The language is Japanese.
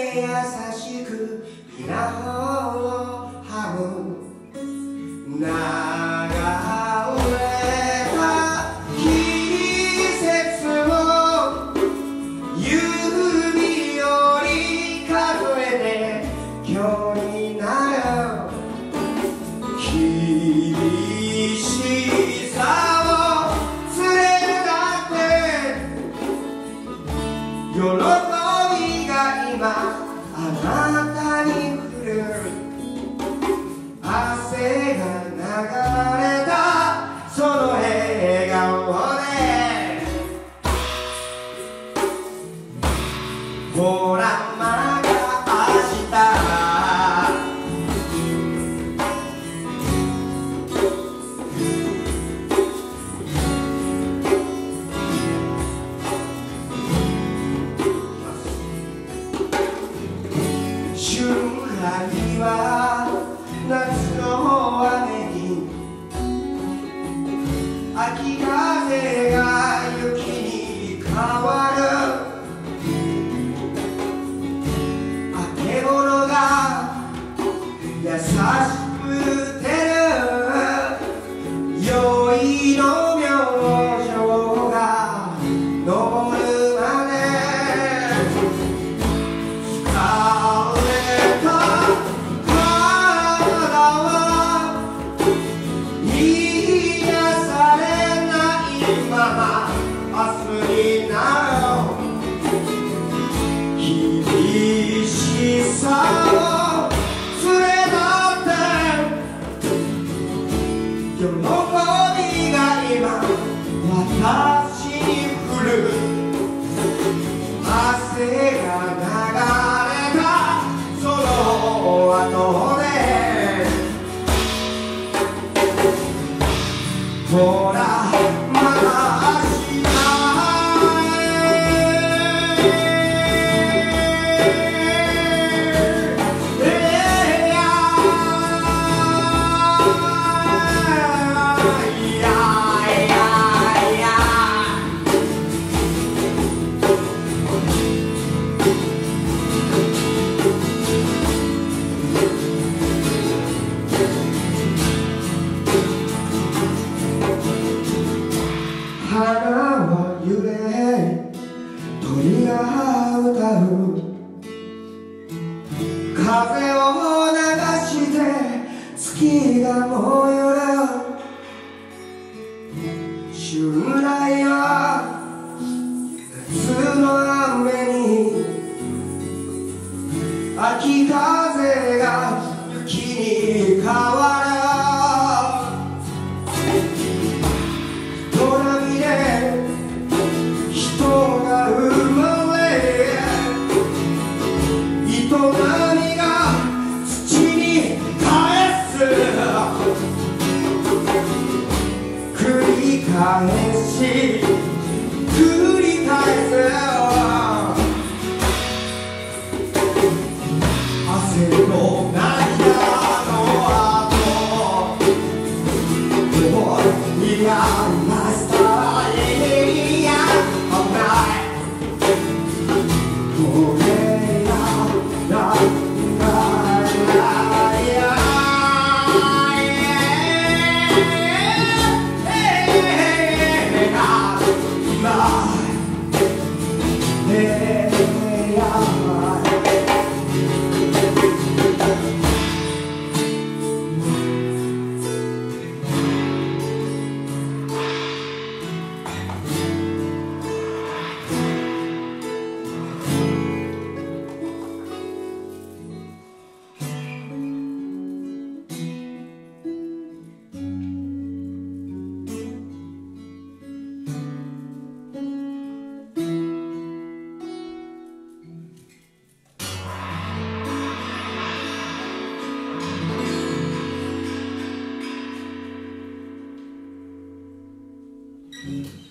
優しく稲穂をはむ流れた季節を指より数えて今日になる厳しさを連れだって喜びが今あなたに降る汗が流れたその笑顔でほらまた明日春来は夏の雨に秋風が雪に変わるあけぼのが優しく照る宵の明星が昇るまで厳しさを連れだって喜びが今私に降る汗が流れたその後でほらまた明日花は揺れ鳥が歌う風を流して月が燃える春来は夏の雨に秋風が雪に変わる波が土に返す繰り返し繰り返す汗の涙の後いやマスターいや危ないうん。